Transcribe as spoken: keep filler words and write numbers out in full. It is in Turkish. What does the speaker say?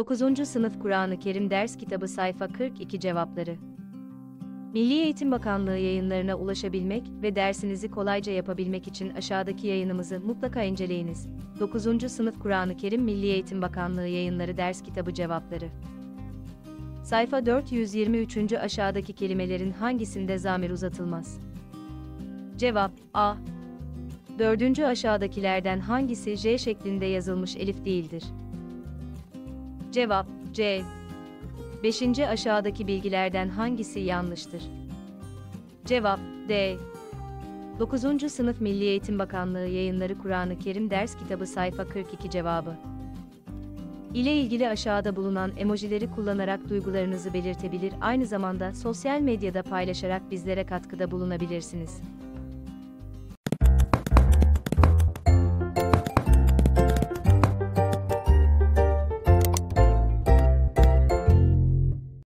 dokuzuncu Sınıf Kur'an-ı Kerim Ders Kitabı Sayfa kırk iki Cevapları. Milli Eğitim Bakanlığı yayınlarına ulaşabilmek ve dersinizi kolayca yapabilmek için aşağıdaki yayınımızı mutlaka inceleyiniz. dokuzuncu Sınıf Kur'an-ı Kerim Milli Eğitim Bakanlığı Yayınları Ders Kitabı Cevapları. Sayfa dört yüz yirmi üç. Aşağıdaki kelimelerin hangisinde zamir uzatılmaz? Cevap A. Dördüncü aşağıdakilerden hangisi J şeklinde yazılmış elif değildir? Cevap C. Beşinci aşağıdaki bilgilerden hangisi yanlıştır? Cevap D. dokuzuncu Sınıf Milli Eğitim Bakanlığı Yayınları Kur'an-ı Kerim Ders Kitabı Sayfa kırk iki Cevabı ile ilgili aşağıda bulunan emojileri kullanarak duygularınızı belirtebilir, aynı zamanda sosyal medyada paylaşarak bizlere katkıda bulunabilirsiniz.